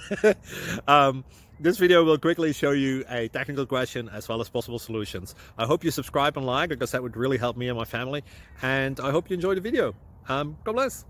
This video will quickly show you a technical question as well as possible solutions. I hope you subscribe and like, because that would really help me and my family. And I hope you enjoy the video. God bless.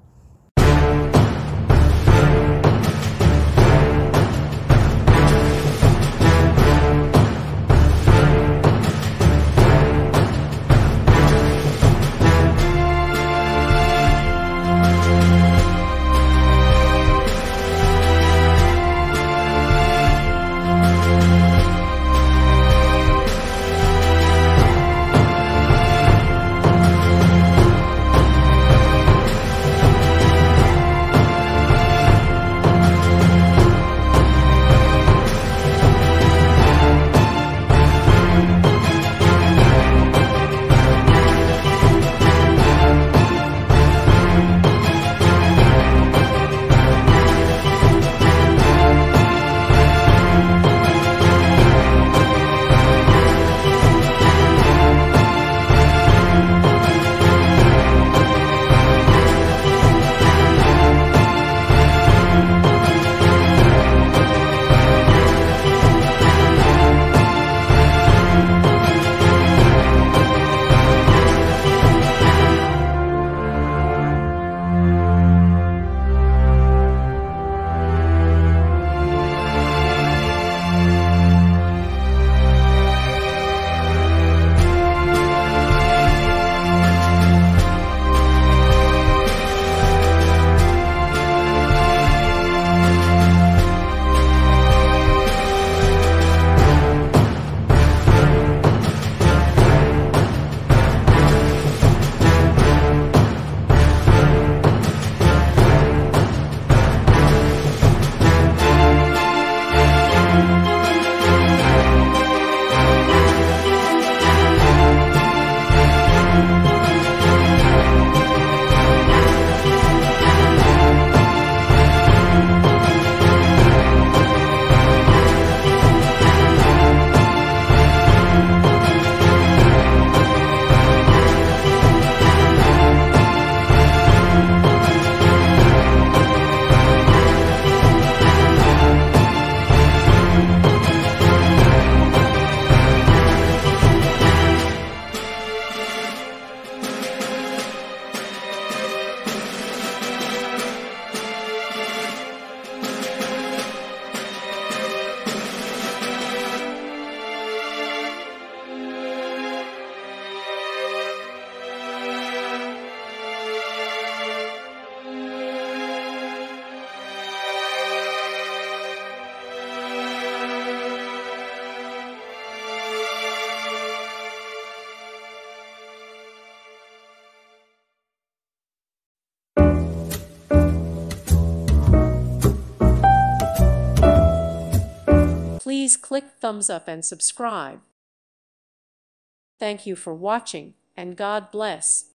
Please click thumbs up and subscribe. Thank you for watching, and God bless.